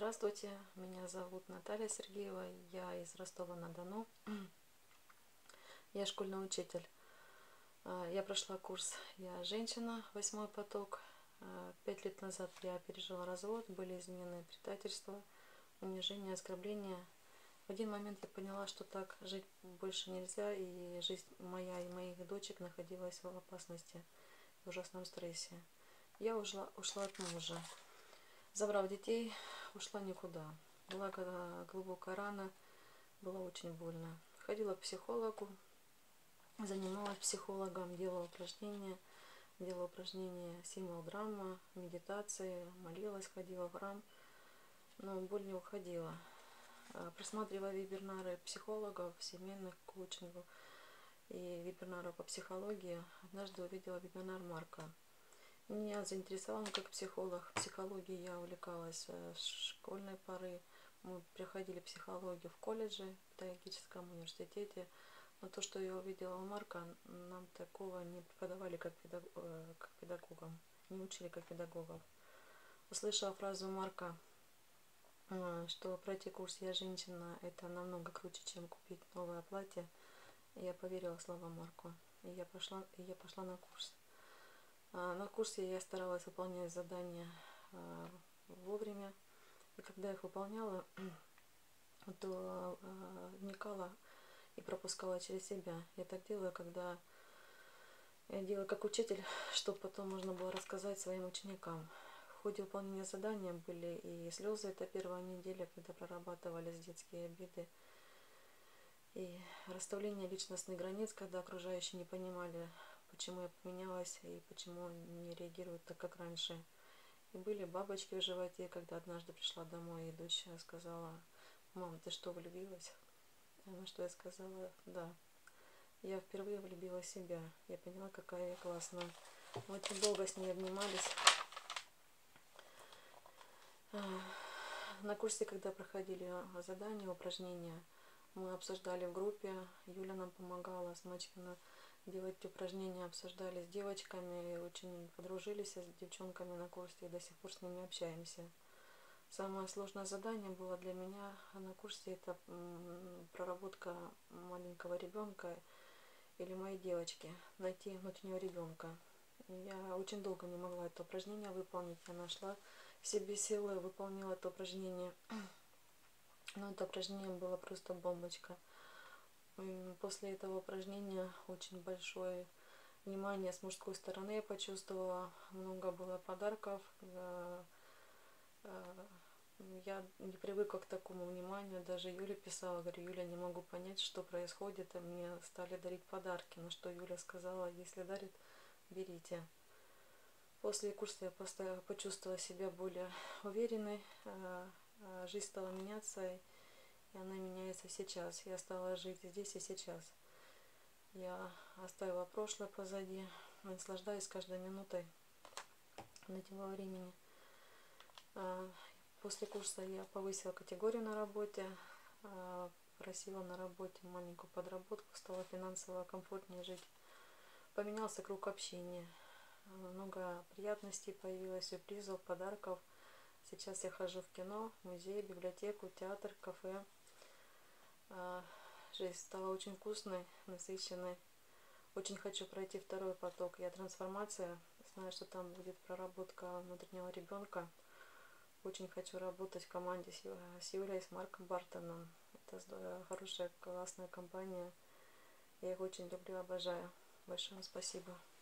Здравствуйте, меня зовут Наталья Сергеева, я из Ростова-на-Дону, я школьный учитель. Я прошла курс «Я женщина», 8-й поток. 5 лет назад я пережила развод, были измены, предательства, унижение, оскорбления. В один момент я поняла, что так жить больше нельзя, и жизнь моя и моих дочек находилась в опасности, в ужасном стрессе. Я ушла от мужа. Забрав детей, ушла никуда. Была глубокая рана, было очень больно. Ходила к психологу, занималась психологом, делала упражнения символ драма, медитации, молилась, ходила в храм, но боль не уходила. Просматривая вебинары психологов, семейных коучингов и вебинаров по психологии, однажды увидела вебинар Марка. Меня заинтересовал он как психолог. Психологией я увлекалась с школьной поры. Мы проходили психологию в колледже, в педагогическом университете. Но то, что я увидела у Марка, нам такого не преподавали как педагогам, не учили как педагогов. Услышала фразу Марка, что пройти курс «Я женщина» — это намного круче, чем купить новое платье. Я поверила словам Марку, и я пошла на курс. На курсе я старалась выполнять задания вовремя, и когда их выполняла, то вникала и пропускала через себя. Я так делаю, когда я делаю как учитель, чтобы потом можно было рассказать своим ученикам. В ходе выполнения задания были и слезы, это первая неделя, когда прорабатывались детские обиды, и расставление личностных границ, когда окружающие не понимали, почему я поменялась и почему не реагируют так, как раньше. И были бабочки в животе, когда однажды пришла домой, и дочь сказала: «Мам, ты что, влюбилась?» На что я сказала: «Да, я впервые влюбила в себя, я поняла, какая я классная». Мы очень долго с ней обнимались. На курсе, когда проходили задания, упражнения, мы обсуждали в группе, Юля нам помогала, Смачкина, делать упражнения, обсуждали с девочками, и очень подружились с девчонками на курсе, и до сих пор с ними общаемся. Самое сложное задание было для меня на курсе — это проработка маленького ребенка или моей девочки, найти внутреннего ребенка. Я очень долго не могла это упражнение выполнить, я нашла в себе силы, выполнила это упражнение. Но это упражнение было просто бомбочка. И после этого упражнения очень большое внимание с мужской стороны я почувствовала. Много было подарков. Я не привыкла к такому вниманию. Даже Юля писала, говорю: «Юля, не могу понять, что происходит». И мне стали дарить подарки. На что Юля сказала: «Если дарит, берите». После курса я почувствовала себя более уверенной. Жизнь стала меняться, и она меняется сейчас. Я стала жить здесь и сейчас. Я оставила прошлое позади, наслаждаюсь каждой минутой этого времени. После курса я повысила категорию на работе, просила на работе маленькую подработку, стало финансово комфортнее жить. Поменялся круг общения, много приятностей появилось, сюрпризов, подарков. Сейчас я хожу в кино, музей, библиотеку, театр, кафе. Жизнь стала очень вкусной, насыщенной. Очень хочу пройти 2-й поток «Я трансформация». Знаю, что там будет проработка внутреннего ребенка. Очень хочу работать в команде с Юлей, с Марком Бартоном. Это хорошая, классная компания. Я их очень люблю, обожаю. Большое вам спасибо.